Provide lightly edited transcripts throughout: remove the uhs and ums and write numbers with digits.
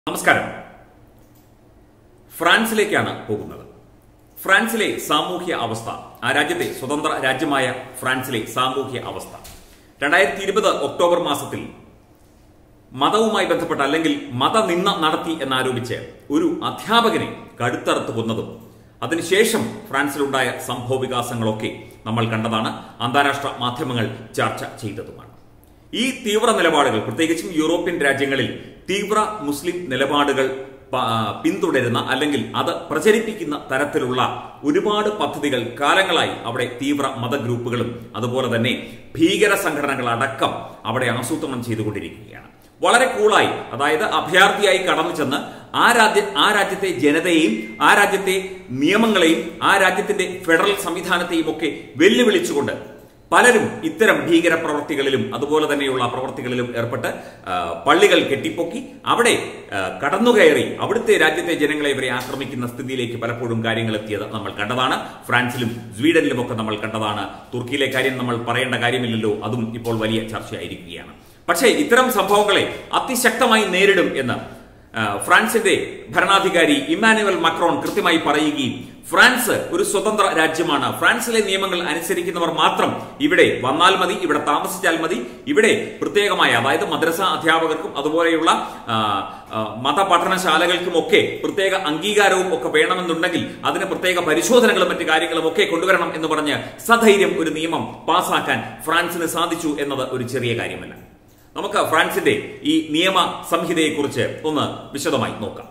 നമസ്കാരം. ഫ്രാൻസിലേക്കാണ് പോകുന്നത്. ഫ്രാൻസിലെ സാമൂഹ്യ അവസ്ഥ, ആ രാജ്യത്തെ സ്വതന്ത്ര രാജ്യമായ ഫ്രാൻസിലെ സാമൂഹ്യ അവസ്ഥ 2020 ഒക്ടോബർ മാസത്തിൽ മതവുമായി ബന്ധപ്പെട്ട അല്ലെങ്കിൽ മതനിന്ദ നടത്തി എന്നാരോപിച്ച് ഒരു അധ്യാപകനെ കഴുത്തറുത്ത് കൊന്നതും അതിനുശേഷം ഫ്രാൻസിലുണ്ടായ സംഭവ വികാസങ്ങളൊക്കെ നമ്മൾ കണ്ടതാണ്, അന്താരാഷ്ട്ര മാധ്യമങ്ങൾ ചർച്ച ചെയ്തതുമാണ്. ഈ തീവ്ര നിലപാടുകൾ, പ്രത്യേകിച്ചും യൂറോപ്യൻ രാജ്യങ്ങളിൽ തീവ്ര മുസ്ലിം നിലപാടുകൾ പിന്തുടരുന്ന അല്ലെങ്കിൽ അത് പ്രചരിപ്പിക്കുന്ന തരത്തിലുള്ള ഒരുപാട് പദ്ധതികൾ കാലങ്ങളായി അവിടെ തീവ്ര മതഗ്രൂപ്പുകളും അതുപോലെ തന്നെ ഭീകര സംഘടനകളടക്കം അവിടെ ആസൂത്രണം ചെയ്തുകൊണ്ടിരിക്കുകയാണ്. വളരെ കൂളായി, അതായത് അഭയാർത്ഥിയായി കടന്നു ചെന്ന് ആ രാജ്യത്തെ ജനതയെയും ആ രാജ്യത്തെ നിയമങ്ങളെയും ആ രാജ്യത്തിന്റെ ഫെഡറൽ സംവിധാനത്തെയും ഒക്കെ വെല്ലുവിളിച്ചുകൊണ്ട് പലരും ഇത്തരം ഭീകര പ്രവർത്തികളിലും അതുപോലെ തന്നെയുള്ള പ്രവർത്തികളിലും ഏർപ്പെട്ട് പള്ളികൾ കെട്ടിപ്പൊക്കി അവിടെ കടന്നുകയറി അവിടുത്തെ രാജ്യത്തെ ജനങ്ങളെ ഇവരെ ആക്രമിക്കുന്ന സ്ഥിതിയിലേക്ക് പലപ്പോഴും കാര്യങ്ങൾ എത്തിയത് നമ്മൾ കണ്ടതാണ്. ഫ്രാൻസിലും സ്വീഡനിലും ഒക്കെ നമ്മൾ കണ്ടതാണ്. തുർക്കിയിലെ കാര്യം നമ്മൾ പറയേണ്ട കാര്യമില്ലല്ലോ, അതും ഇപ്പോൾ വലിയ ചർച്ചയായിരിക്കുകയാണ്. പക്ഷേ ഇത്തരം സംഭവങ്ങളെ അതിശക്തമായി നേരിടും എന്ന് ഫ്രാൻസിന്റെ ഭരണാധികാരി ഇമ്മാനുവൽ മക്രോൺ കൃത്യമായി പറയുകയും ഫ്രാൻസ് ഒരു സ്വതന്ത്ര രാജ്യമാണ്, ഫ്രാൻസിലെ നിയമങ്ങൾ അനുസരിക്കുന്നവർ മാത്രം ഇവിടെ വന്നാൽ മതി, ഇവിടെ താമസിച്ചാൽ മതി, ഇവിടെ പ്രത്യേകമായ, അതായത് മദ്രസ അധ്യാപകർക്കും അതുപോലെയുള്ള മതപഠനശാലകൾക്കും ഒക്കെ പ്രത്യേക അംഗീകാരവും ഒക്കെ വേണമെന്നുണ്ടെങ്കിൽ അതിന് പ്രത്യേക പരിശോധനകളും മറ്റു കാര്യങ്ങളും ഒക്കെ കൊണ്ടുവരണം എന്ന് പറഞ്ഞ് സധൈര്യം ഒരു നിയമം പാസാക്കാൻ ഫ്രാൻസിന് സാധിച്ചു എന്നത് ഒരു ചെറിയ കാര്യമല്ല. നമുക്ക് ഫ്രാൻസിന്റെ ഈ നിയമ സംഹിതയെക്കുറിച്ച് ഒന്ന് വിശദമായി നോക്കാം.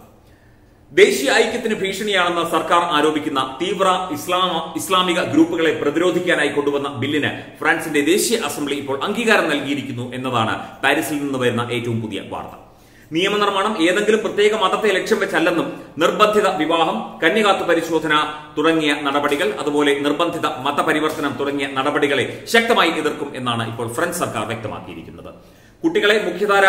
ദേശീയ ഐക്യത്തിന് ഭീഷണിയാണെന്ന് സർക്കാർ ആരോപിക്കുന്ന തീവ്ര ഇസ്ലാമിക ഗ്രൂപ്പുകളെ പ്രതിരോധിക്കാനായി കൊണ്ടുവന്ന ബില്ലിന് ഫ്രാൻസിന്റെ ദേശീയ അസംബ്ലി ഇപ്പോൾ അംഗീകാരം നൽകിയിരിക്കുന്നു എന്നതാണ് പാരീസിൽ നിന്ന് വരുന്ന ഏറ്റവും പുതിയ വാർത്ത. നിയമനിർമ്മാണം ഏതെങ്കിലും പ്രത്യേക മതത്തെ ലക്ഷ്യം വെച്ചല്ലെന്നും നിർബന്ധിത വിവാഹം, കന്യകാത്വ പരിശോധന തുടങ്ങിയ നടപടികൾ, അതുപോലെ നിർബന്ധിത മതപരിവർത്തനം തുടങ്ങിയ നടപടികളെ ശക്തമായി എതിർക്കും എന്നാണ് ഇപ്പോൾ ഫ്രഞ്ച് സർക്കാർ വ്യക്തമാക്കിയിരിക്കുന്നത്. കുട്ടികളെ മുഖ്യധാര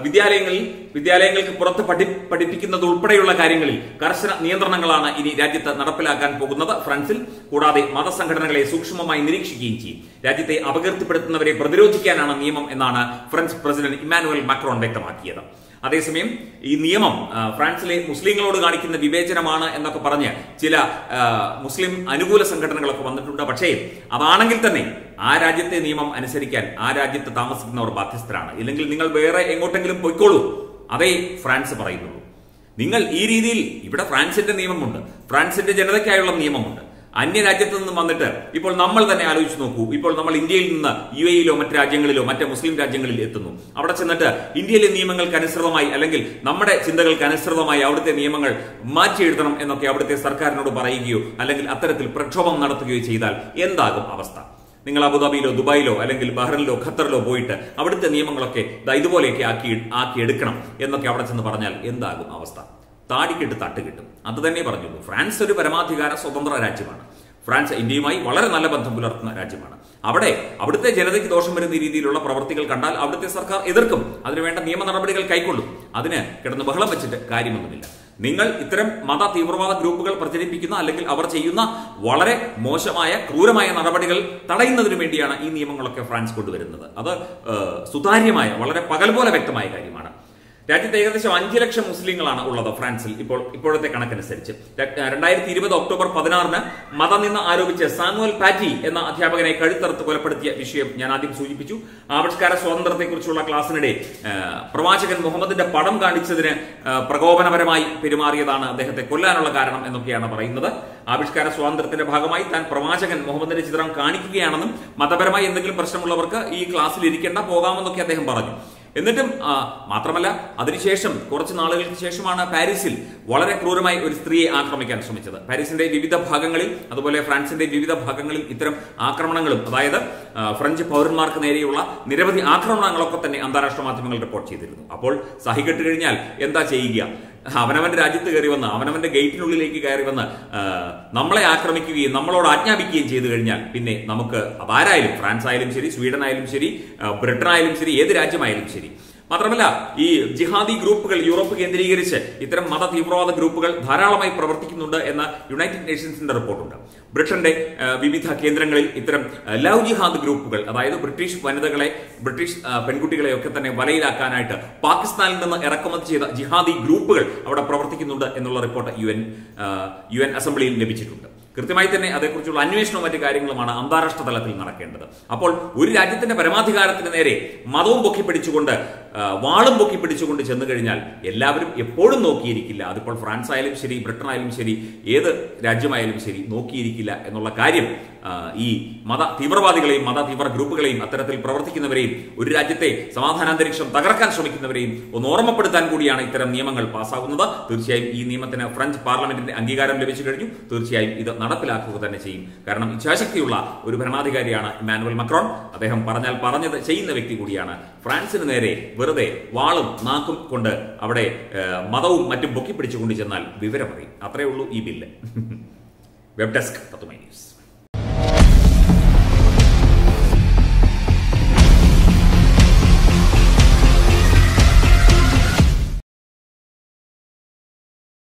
വിദ്യാലയങ്ങൾക്ക് പുറത്ത് പഠിപ്പിക്കുന്നത് ഉൾപ്പെടെയുള്ള കാര്യങ്ങളിൽ കർശന നിയന്ത്രണങ്ങളാണ് ഇനി രാജ്യത്ത് നടപ്പിലാക്കാൻ പോകുന്നത് ഫ്രാൻസിൽ. കൂടാതെ മതസംഘടനകളെ സൂക്ഷ്മമായി നിരീക്ഷിക്കുകയും ചെയ്യും. രാജ്യത്തെ അപകീർത്തിപ്പെടുത്തുന്നവരെ പ്രതിരോധിക്കാനാണ് നിയമം എന്നാണ് ഫ്രഞ്ച് പ്രസിഡന്റ് ഇമ്മാനുവൽ മാക്രോൺ വ്യക്തമാക്കിയത്. അതേസമയം ഈ നിയമം ഫ്രാൻസിലെ മുസ്ലിങ്ങളോട് കാണിക്കുന്ന വിവേചനമാണ് എന്നൊക്കെ പറഞ്ഞ് ചില മുസ്ലിം അനുകൂല സംഘടനകളൊക്കെ വന്നിട്ടുണ്ട്. പക്ഷേ അതാണെങ്കിൽ തന്നെ ആ രാജ്യത്തെ നിയമം അനുസരിക്കാൻ ആ രാജ്യത്ത് താമസിക്കുന്നവർ ബാധ്യസ്ഥരാണ്. ഇല്ലെങ്കിൽ നിങ്ങൾ വേറെ എങ്ങോട്ടെങ്കിലും പോയിക്കോളൂ, അതേ ഫ്രാൻസ് പറയുന്നുള്ളൂ. നിങ്ങൾ ഈ രീതിയിൽ, ഇവിടെ ഫ്രാൻസിന്റെ നിയമമുണ്ട്, ഫ്രാൻസിന്റെ ജനതയ്ക്കായുള്ള നിയമമുണ്ട്. അന്യരാജ്യത്ത് നിന്ന് വന്നിട്ട് ഇപ്പോൾ നമ്മൾ തന്നെ ആലോചിച്ച് നോക്കൂ, ഇപ്പോൾ നമ്മൾ ഇന്ത്യയിൽ നിന്ന് UAE-യിലോ മറ്റ് രാജ്യങ്ങളിലോ മറ്റ് മുസ്ലിം രാജ്യങ്ങളിൽ എത്തുന്നു. അവിടെ ചെന്നിട്ട് ഇന്ത്യയിലെ നിയമങ്ങൾക്ക് അനുസൃതമായി അല്ലെങ്കിൽ നമ്മുടെ ചിന്തകൾക്ക് അനുസൃതമായി അവിടുത്തെ നിയമങ്ങൾ മാറ്റിയെഴുതണം എന്നൊക്കെ അവിടുത്തെ സർക്കാരിനോട് പറയുകയോ അല്ലെങ്കിൽ അത്തരത്തിൽ പ്രക്ഷോഭം നടത്തുകയോ ചെയ്താൽ എന്താകും അവസ്ഥ? നിങ്ങൾ അബുദാബിയിലോ ദുബായിലോ അല്ലെങ്കിൽ ബഹ്റിനിലോ ഖത്തറിലോ പോയിട്ട് അവിടുത്തെ നിയമങ്ങളൊക്കെ ഇതുപോലെയൊക്കെ ആക്കിയെടുക്കണം എന്നൊക്കെ അവിടെ ചെന്ന് പറഞ്ഞാൽ എന്താകും അവസ്ഥ? താടിക്കിട്ട് തട്ട് കിട്ടും. അത് തന്നെ പറഞ്ഞുള്ളൂ. ഫ്രാൻസ് ഒരു പരമാധികാര സ്വതന്ത്ര രാജ്യമാണ്. ഫ്രാൻസ് ഇന്ത്യയുമായി വളരെ നല്ല ബന്ധം പുലർത്തുന്ന രാജ്യമാണ്. അവിടുത്തെ ജനതയ്ക്ക് ദോഷം വരുന്ന രീതിയിലുള്ള പ്രവർത്തികൾ കണ്ടാൽ അവിടുത്തെ സർക്കാർ എതിർക്കും, അതിനുവേണ്ട നിയമ നടപടികൾ കൈക്കൊള്ളും. അതിന് കിടന്ന് ബഹളം വെച്ചിട്ട് കാര്യമൊന്നുമില്ല. നിങ്ങൾ ഇത്തരം മത തീവ്രവാദ ഗ്രൂപ്പുകൾ പ്രചരിപ്പിക്കുന്ന അല്ലെങ്കിൽ അവർ ചെയ്യുന്ന വളരെ മോശമായ ക്രൂരമായ നടപടികൾ തടയുന്നതിന് വേണ്ടിയാണ് ഈ നിയമങ്ങളൊക്കെ ഫ്രാൻസ് കൊണ്ടുവരുന്നത്. അത് സുതാര്യമായ, വളരെ പകൽ പോലെ വ്യക്തമായ കാര്യമാണ്. രാജ്യത്ത് ഏകദേശം 5 ലക്ഷം മുസ്ലിങ്ങളാണ് ഉള്ളത് ഫ്രാൻസിൽ ഇപ്പോഴത്തെ കണക്കനുസരിച്ച്. 2020 ഒക്ടോബർ 16 മതനിന്ദ ആരോപിച്ച് സാമുവൽ പാറ്റി എന്ന അധ്യാപകനെ കഴുത്തറുത്ത് കൊലപ്പെടുത്തിയ വിഷയം ഞാൻ ആദ്യം സൂചിപ്പിച്ചു. ആവിഷ്കാര സ്വാതന്ത്ര്യത്തെക്കുറിച്ചുള്ള ക്ലാസ്സിനിടെ പ്രവാചകൻ മുഹമ്മദിന്റെ പടം കാണിച്ചതിന് പ്രകോപനപരമായി പെരുമാറിയതാണ് അദ്ദേഹത്തെ കൊല്ലാനുള്ള കാരണം എന്നൊക്കെയാണ് പറയുന്നത്. ആവിഷ്കാര സ്വാതന്ത്ര്യത്തിന്റെ ഭാഗമായി താൻ പ്രവാചകൻ മുഹമ്മദിന്റെ ചിത്രം കാണിക്കുകയാണെന്നും മതപരമായി എന്തെങ്കിലും പ്രശ്നമുള്ളവർക്ക് ഈ ക്ലാസ്സിൽ ഇരിക്കേണ്ട, പോകാമെന്നൊക്കെ അദ്ദേഹം പറഞ്ഞു. എന്നിട്ടും മാത്രമല്ല, അതിനുശേഷം കുറച്ച് നാളുകൾക്ക് ശേഷമാണ് പാരീസിൽ വളരെ ക്രൂരമായി ഒരു സ്ത്രീയെ ആക്രമിക്കാൻ ശ്രമിച്ചത്. പാരീസിന്റെ വിവിധ ഭാഗങ്ങളിൽ അതുപോലെ ഫ്രാൻസിന്റെ വിവിധ ഭാഗങ്ങളിൽ ഇത്തരം ആക്രമണങ്ങളും, അതായത് ഫ്രഞ്ച് പൗരന്മാർക്ക് നേരെയുള്ള നിരവധി ആക്രമണങ്ങളൊക്കെ തന്നെ അന്താരാഷ്ട്ര മാധ്യമങ്ങൾ റിപ്പോർട്ട് ചെയ്തിരുന്നു. അപ്പോൾ സഹികെട്ട് കഴിഞ്ഞാൽ എന്താ ചെയ്യുക? അവനവന്റെ രാജ്യത്ത് കയറി വന്ന് അവനവന്റെ ഗേറ്റിനുള്ളിലേക്ക് കയറി വന്ന് നമ്മളെ ആക്രമിക്കുകയും നമ്മളോട് ആജ്ഞാപിക്കുകയും ചെയ്തു കഴിഞ്ഞാൽ പിന്നെ നമുക്ക് അതാരായാലും, ഫ്രാൻസ് ആയാലും ശരി, സ്വീഡൻ ആയാലും ശരി, ബ്രിട്ടൻ ആയാലും ശരി, ഏത് രാജ്യമായാലും ശരി, മാത്രമല്ല ഈ ജിഹാദി ഗ്രൂപ്പുകൾ യൂറോപ്പ് കേന്ദ്രീകരിച്ച് ഇത്തരം മത തീവ്രവാദ ഗ്രൂപ്പുകൾ ധാരാളമായി പ്രവർത്തിക്കുന്നുണ്ട് എന്ന യുണൈറ്റഡ് നേഷൻസിന്റെ റിപ്പോർട്ടുണ്ട്. ബ്രിട്ടന്റെ വിവിധ കേന്ദ്രങ്ങളിൽ ഇത്തരം ലവ് ജിഹാദ് ഗ്രൂപ്പുകൾ, അതായത് ബ്രിട്ടീഷ് വനിതകളെ, ബ്രിട്ടീഷ് പെൺകുട്ടികളെയൊക്കെ തന്നെ വലയിലാക്കാനായിട്ട് പാകിസ്ഥാനിൽ നിന്ന് ഇറക്കുമതി ചെയ്ത ജിഹാദി ഗ്രൂപ്പുകൾ അവിടെ പ്രവർത്തിക്കുന്നുണ്ട് എന്നുള്ള റിപ്പോർട്ട് യു എൻ അസംബ്ലിയിൽ ലഭിച്ചിട്ടുണ്ട്. കൃത്യമായി തന്നെ അതേക്കുറിച്ചുള്ള അന്വേഷണവും മറ്റു കാര്യങ്ങളുമാണ് അന്താരാഷ്ട്ര തലത്തിൽ നടക്കേണ്ടത്. അപ്പോൾ ഒരു രാജ്യത്തിന്റെ പരമാധികാരത്തിന് നേരെ മതവും പൊക്കിപ്പിടിച്ചുകൊണ്ട് വാളും പൊക്കിപ്പിടിച്ചുകൊണ്ട് ചെന്നു കഴിഞ്ഞാൽ എല്ലാവരും എപ്പോഴും നോക്കിയിരിക്കില്ല. അതിപ്പോൾ ഫ്രാൻസ് ആയാലും ശരി, ബ്രിട്ടൻ ആയാലും ശരി, ഏത് രാജ്യമായാലും ശരി നോക്കിയിരിക്കില്ല എന്നുള്ള കാര്യം ഈ മത തീവ്രവാദികളെയും മത തീവ്ര ഗ്രൂപ്പുകളെയും അത്തരത്തിൽ പ്രവർത്തിക്കുന്നവരെയും ഒരു രാജ്യത്തെ സമാധാനാന്തരീക്ഷം തകർക്കാൻ ശ്രമിക്കുന്നവരെയും ഒന്ന് ഓർമ്മപ്പെടുത്താൻ കൂടിയാണ് ഇത്തരം നിയമങ്ങൾ പാസ്സാകുന്നത്. തീർച്ചയായും ഈ നിയമത്തിന് ഫ്രഞ്ച് പാർലമെന്റിന്റെ അംഗീകാരം ലഭിച്ചു കഴിഞ്ഞു. തീർച്ചയായും ഇത് നടപ്പിലാക്കുക തന്നെ ചെയ്യും. കാരണം ഇച്ഛാശക്തിയുള്ള ഒരു ഭരണാധികാരിയാണ് ഇമ്മാനുവൽ മക്രോൺ. അദ്ദേഹം പറഞ്ഞാൽ പറഞ്ഞത് ചെയ്യുന്ന വ്യക്തി കൂടിയാണ്. ഫ്രാൻസിന് നേരെ വെറുതെ വാളും നാക്കും കൊണ്ട് അവിടെ മതവും മറ്റും പൊക്കിപ്പിടിച്ചുകൊണ്ട് ചെന്നാൽ വിവരമറിയും. അത്രയേ ഉള്ളൂ ഈ ബില്ല്. വെബ് ഡെസ്ക് തത്തുമൈ.